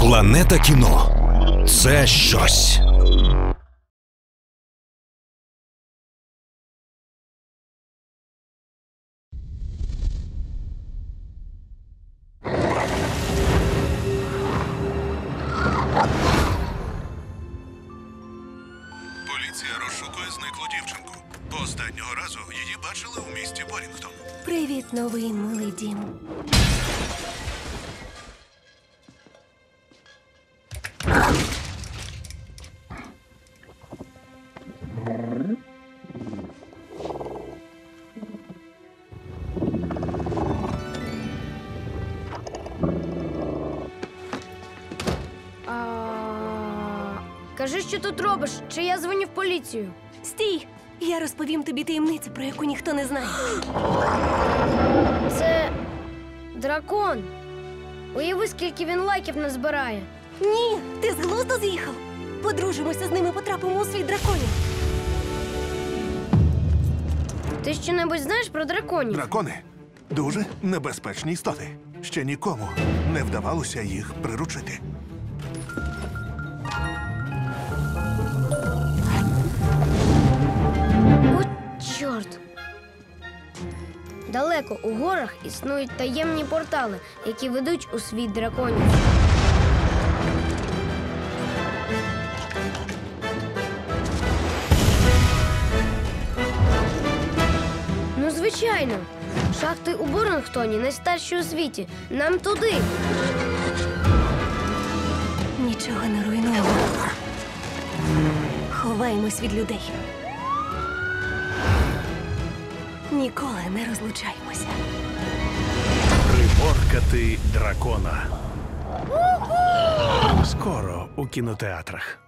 Планета кіно – це щось. Поліція розшукує зниклу дівчинку. Останнього разу її бачили у місті Борінгтон. Привіт, новий милий дім. Кажи, що тут робиш, чи я дзвоню в поліцію. Стій! Я розповім тобі таємницю, про яку ніхто не знає. Це дракон. Уяви, скільки він лайків назбирає. Ні, ти з глузду з'їхав. Подружимося з ними, потрапимо у світ драконів. Ти що-небудь знаєш про драконів? Дракони – дуже небезпечні істоти. Ще нікому не вдавалося їх приручити. От чорт! Далеко у горах існують таємні портали, які ведуть у світ драконів. Ну, звичайно. Шахти у Борінгтоні найстарші у світі. Нам туди. Нічого не руйнуємо. Ховаємось від людей. Ніколи не розлучаємося. Приборкати дракона. Скоро у кінотеатрах.